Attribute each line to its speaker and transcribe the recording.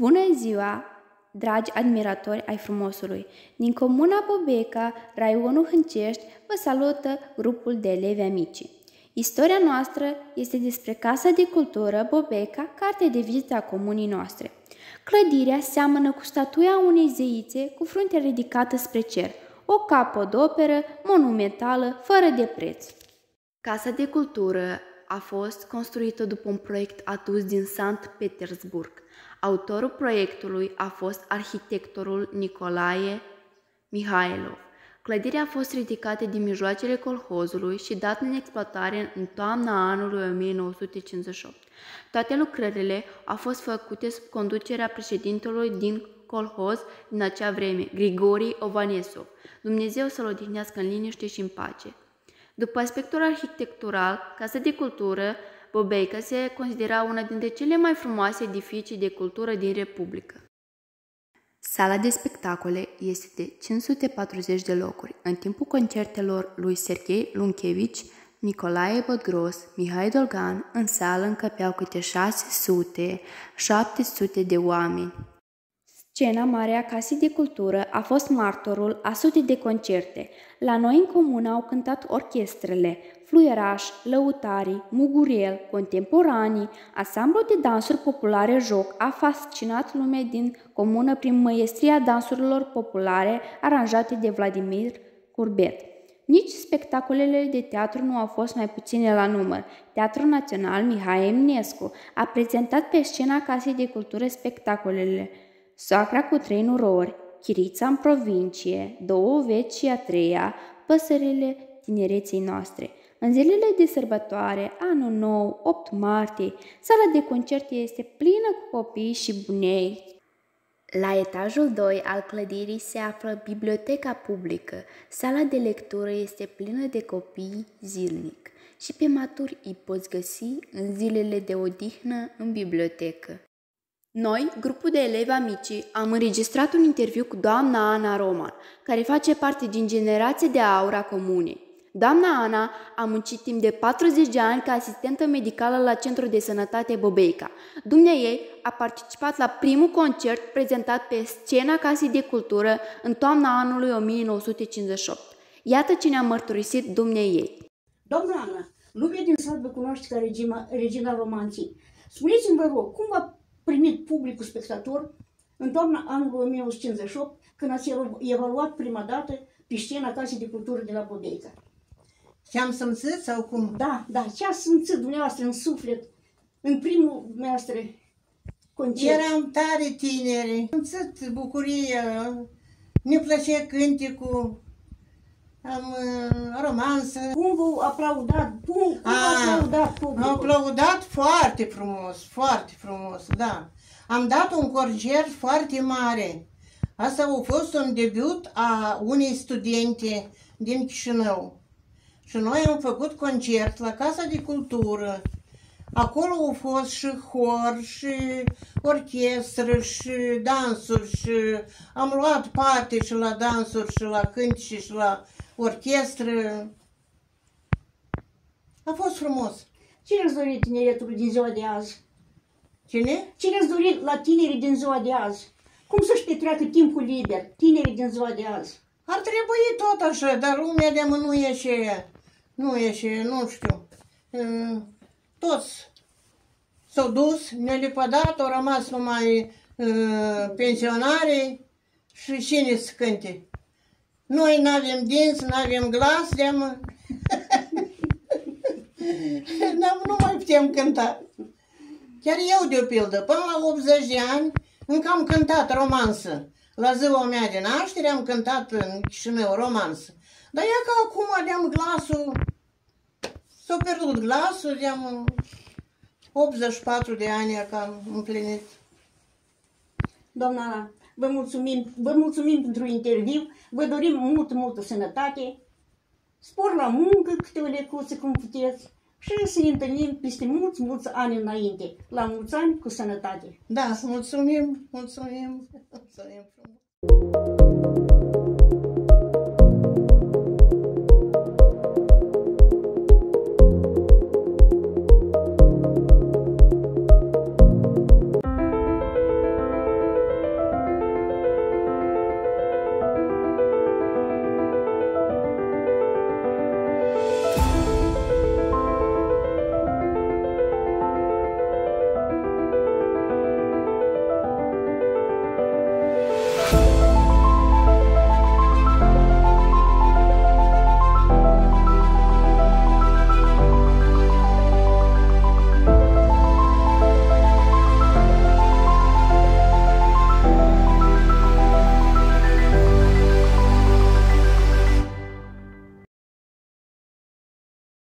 Speaker 1: Bună ziua, dragi admiratori ai frumosului! Din comuna Bobeca, raionul Hâncești, vă salută grupul de elevi amici. Istoria noastră este despre Casa de Cultură Bobeca, carte de vizită a comunii noastre. Clădirea seamănă cu statuia unei zeițe cu fruntea ridicată spre cer, o capodoperă monumentală fără de preț. Casa de Cultură a fost construită după un proiect adus din Sankt Petersburg. Autorul proiectului a fost arhitectorul Nicolae Mihailov. Clădirea a fost ridicată din mijloacele colhozului și dată în exploatare în toamna anului 1958. Toate lucrările au fost făcute sub conducerea președintelui din colhoz din acea vreme, Grigori Ovanesov. Dumnezeu să-l odihnească în liniște și în pace. După aspectul arhitectural, Casa de Cultură Bobeca se considera una dintre cele mai frumoase edificii de cultură din Republică. Sala de spectacole este de 540 de locuri. În timpul concertelor lui Serghei Lunchevici, Nicolae Bodgros, Mihai Dolgan, în sală încăpeau câte 600-700 de oameni. Scena mare a Casei de Cultură a fost martorul a sute de concerte. La noi în comună au cântat orchestrele, fluieraș, lăutarii, mugurel, contemporanii, ansamblu de dansuri populare Joc a fascinat lumea din comună prin măiestria dansurilor populare aranjate de Vladimir Curbet. Nici spectacolele de teatru nu au fost mai puține la număr. Teatrul Național Mihai Eminescu a prezentat pe scena Casei de Cultură spectacolele Soacra cu 3 nurori, Chirița în provincie, 2 veci și a 3-a, Păsările tinereței noastre. În zilele de sărbătoare, Anul Nou, 8 martie, sala de concerte este plină cu copii și bunei. La etajul 2 al clădirii se află biblioteca publică. Sala de lectură este plină de copii zilnic și pe maturi îi poți găsi în zilele de odihnă în bibliotecă. Noi, grupul de elevi amici, am înregistrat un interviu cu doamna Ana Roman, care face parte din generația de aur a comunei. Doamna Ana a muncit timp de 40 de ani ca asistentă medicală la Centrul de Sănătate Bobeca. Dumneaei a participat la primul concert prezentat pe scena Casei de Cultură în toamna anului 1958. Iată ce ne-a mărturisit dumneaei.
Speaker 2: Doamna Ana, lumea din sat vă cunoaște ca regina romanței. Spuneți-mi, vă rog, cum v-a primit publicul spectator în toamna anului 1958, când ați evaluat prima dată pe scena Casei de Cultură de la Bobeca?
Speaker 3: Ce am simțit sau cum?
Speaker 2: Da, ce ați simțit dumneavoastră în suflet în primul dumneavoastră concert?
Speaker 3: Eram tare tineri, am simțit bucuria, ne plăcea cânticul, am romansă.
Speaker 2: Cum v-au aplaudat? Cum v-a aplaudat publicul?
Speaker 3: Am aplaudat foarte frumos, da. Am dat un concert foarte mare. Asta a fost un debut a unei studente din Chișinău. Și noi am făcut concert la Casa de Cultură. Acolo au fost și hor, și orchestră, și dansuri, și am luat parte și la dansuri, și la cântice, și la orchestră. A fost frumos.
Speaker 2: Ce le-ați dorit tineretului din ziua de azi?
Speaker 3: Cine?
Speaker 2: Ce le-ați dorit la tinerii din ziua de azi? Cum să-și petreacă timpul liber, tinerii din ziua de azi?
Speaker 3: Ar trebui tot așa, dar lumea de nu ieșe, nu știu. Toți s-au dus, ne-au lepădat, au rămas numai pensionarii și cine să cânte. Noi n-avem dinți, n-avem glas, nu mai putem cânta. Chiar eu, de-o pildă, până la 80 de ani, încă am cântat romansă. La ziua mea de naștere am cântat în Chișinău romansă. Dar e că acum aveam glasul, s-a pierdut glasul, aveam 84 de ani că am împlinit.
Speaker 2: Doamna Ana, vă mulțumim pentru interviu, vă dorim multă sănătate, spor la muncă, câte o lecuță cum puteți și să ne întâlnim peste mulți ani înainte. La mulți ani cu sănătate.
Speaker 3: Da, mulțumim frumos.